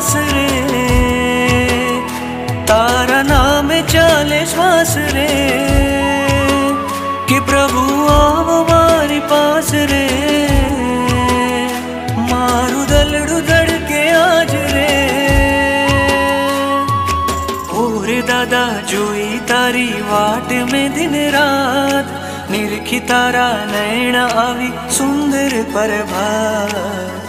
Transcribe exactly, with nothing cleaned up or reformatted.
पास रे, तारा नाम चाले श्वास रे, कि प्रभु आओ मारी पास रे, मारू दलड़ू धड़के आज रे। ओरे दादा जोई तारी वाट में दिन रात, निरखी तारा नैना आवी सुंदर प्रभात।